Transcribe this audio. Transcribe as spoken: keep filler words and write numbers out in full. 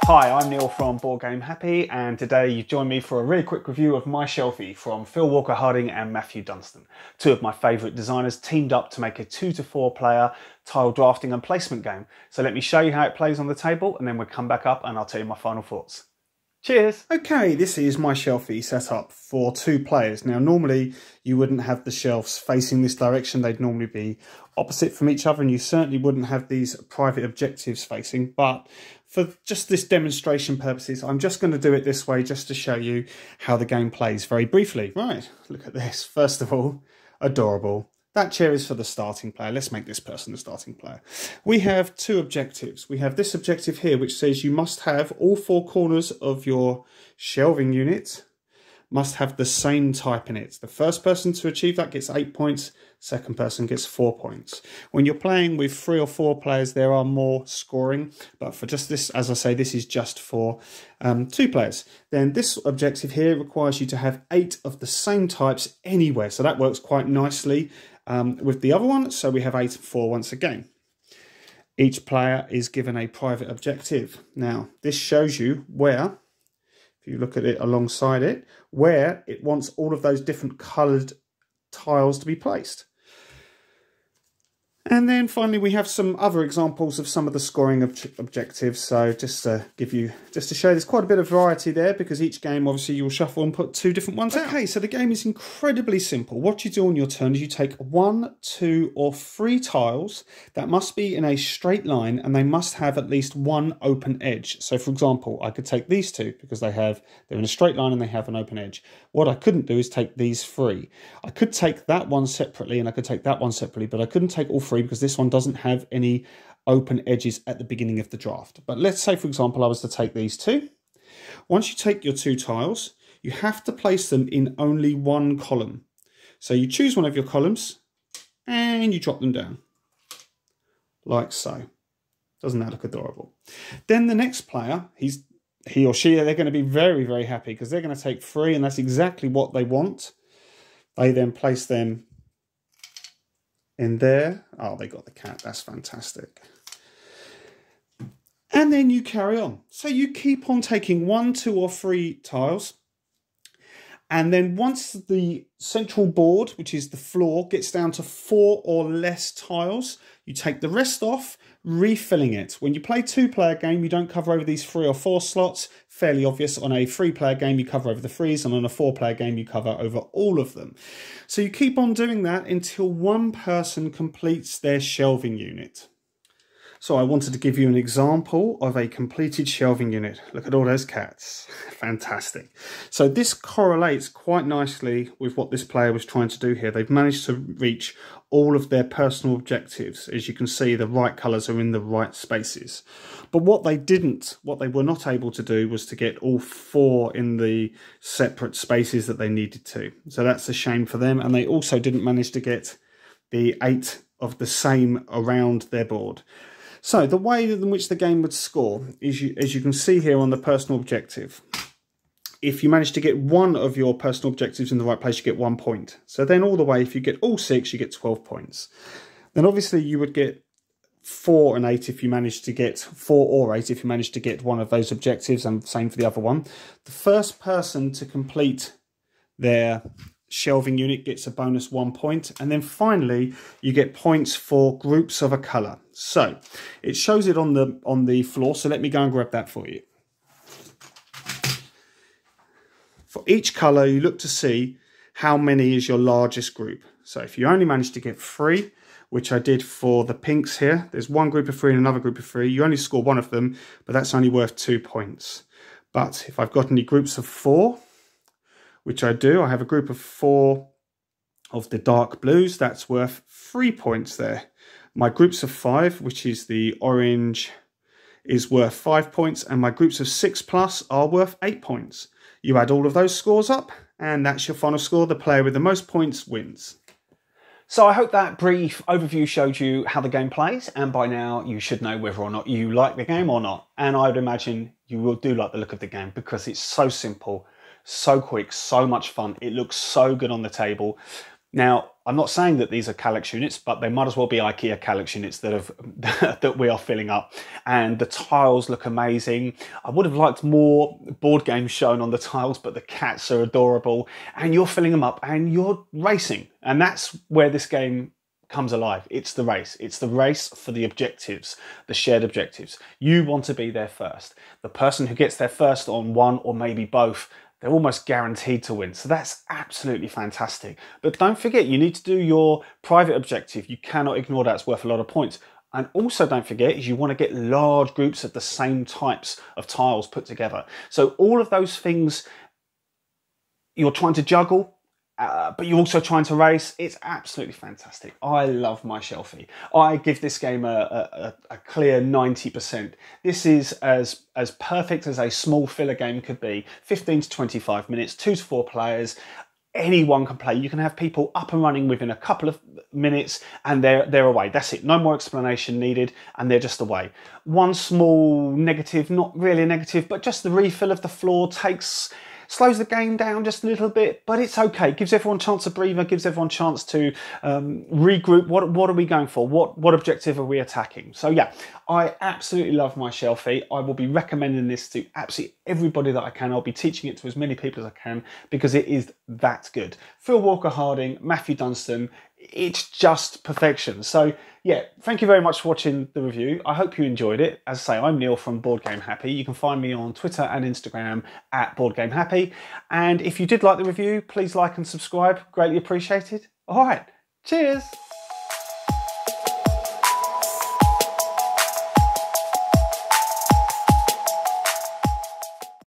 Hi, I'm Neil from Board Game Happy, and today you've joined me for a really quick review of My Shelfie from Phil Walker Harding and Matthew Dunstan. Two of my favourite designers teamed up to make a two to four player tile drafting and placement game. So let me show you how it plays on the table, and then we'll come back up and I'll tell you my final thoughts. Cheers! Okay, this is My Shelfie set up for two players. Now normally you wouldn't have the shelves facing this direction, they'd normally be opposite from each other, and you certainly wouldn't have these private objectives facing, but for just this demonstration purposes, I'm just going to do it this way just to show you how the game plays very briefly. Right, look at this. First of all, adorable. That chair is for the starting player. Let's make this person the starting player. We have two objectives. We have this objective here, which says you must have all four corners of your shelving unit must have the same type in it. The first person to achieve that gets eight points. Second person gets four points. When you're playing with three or four players, there are more scoring. But for just this, as I say, this is just for um, two players. Then this objective here requires you to have eight of the same types anywhere. So that works quite nicely um, with the other one. So we have eight and four once again. Each player is given a private objective. Now, this shows you where, if you look at it alongside it, where it wants all of those different coloured tiles to be placed. And then finally we have some other examples of some of the scoring ob objectives. So just to give you, just to show there's quite a bit of variety there, because each game obviously you'll shuffle and put two different ones out. Okay, so the game is incredibly simple. What you do on your turn is you take one, two or three tiles that must be in a straight line, and they must have at least one open edge. So for example, I could take these two because they have, they're in a straight line and they have an open edge. What I couldn't do is take these three. I could take that one separately and I could take that one separately, but I couldn't take all three because this one doesn't have any open edges at the beginning of the draft. But let's say, for example, I was to take these two. Once you take your two tiles, you have to place them in only one column. So you choose one of your columns and you drop them down, like so. Doesn't that look adorable? Then the next player, he's he or she, they're going to be very, very happy because they're going to take three, and that's exactly what they want. They then place them in there. Oh, they got the cat. That's fantastic. And then you carry on. So you keep on taking one, two or three tiles. And then once the central board, which is the floor, gets down to four or less tiles, you take the rest off, refilling it. When you play two-player game, you don't cover over these three or four slots. Fairly obvious. On a three-player game, you cover over the threes, and on a four-player game, you cover over all of them. So you keep on doing that until one person completes their shelving unit. So I wanted to give you an example of a completed shelving unit. Look at all those cats. Fantastic. So this correlates quite nicely with what this player was trying to do here. They've managed to reach all of their personal objectives. As you can see, the right colours are in the right spaces. But what they didn't, what they were not able to do was to get all four in the separate spaces that they needed to. So that's a shame for them. And they also didn't manage to get the eight of the same around their board. So the way in which the game would score is, you, as you can see here on the personal objective, if you manage to get one of your personal objectives in the right place, you get one point. So then all the way, if you get all six, you get twelve points. Then obviously you would get four and eight if you manage to get four or eight if you manage to get one of those objectives, and same for the other one. The first person to complete their shelving unit gets a bonus one point, and then finally you get points for groups of a colour. So it shows it on the on the floor, so let me go and grab that for you. For each colour you look to see how many is your largest group. So if you only manage to get three, which I did for the pinks here, there's one group of three and another group of three, you only score one of them, but that's only worth two points. But if I've got any groups of four, which I do, I have a group of four of the dark blues, that's worth three points there. My groups of five, which is the orange, is worth five points, and my groups of six plus are worth eight points. You add all of those scores up, and that's your final score. The player with the most points wins. So I hope that brief overview showed you how the game plays, and by now you should know whether or not you like the game or not. And I would imagine you will do like the look of the game because it's so simple, so quick, so much fun. It looks so good on the table. Now, I'm not saying that these are Kallax units, but they might as well be IKEA Kallax units that have that we are filling up. And the tiles look amazing. I would have liked more board games shown on the tiles, but the cats are adorable. And you're filling them up and you're racing. And that's where this game comes alive. It's the race. It's the race for the objectives, the shared objectives. You want to be there first. The person who gets there first on one or maybe both, they're almost guaranteed to win. So that's absolutely fantastic. But don't forget, you need to do your private objective. You cannot ignore that. It's worth a lot of points. And also don't forget is you want to get large groups of the same types of tiles put together. So all of those things you're trying to juggle, Uh, but you're also trying to race. It's absolutely fantastic. I love my Shelfie. I give this game a, a, a clear ninety percent. This is as, as perfect as a small filler game could be. fifteen to twenty-five minutes, two to four players. Anyone can play. You can have people up and running within a couple of minutes and they're, they're away. That's it. No more explanation needed and they're just away. One small negative, not really a negative, but just the refill of the floor takes... slows the game down just a little bit, but it's okay. Gives everyone a chance to breathe, gives everyone a chance to um, regroup. What, what are we going for? What, what objective are we attacking? So yeah, I absolutely love my Shelfie. I will be recommending this to absolutely everybody that I can. I'll be teaching it to as many people as I can because it is that good. Phil Walker-Harding, Matthew Dunstan, it's just perfection. So yeah, thank you very much for watching the review. I hope you enjoyed it. As I say, I'm Neil from Board Game Happy. You can find me on Twitter and Instagram at Board Game Happy. And if you did like the review, please like and subscribe. Greatly appreciated. All right, cheers.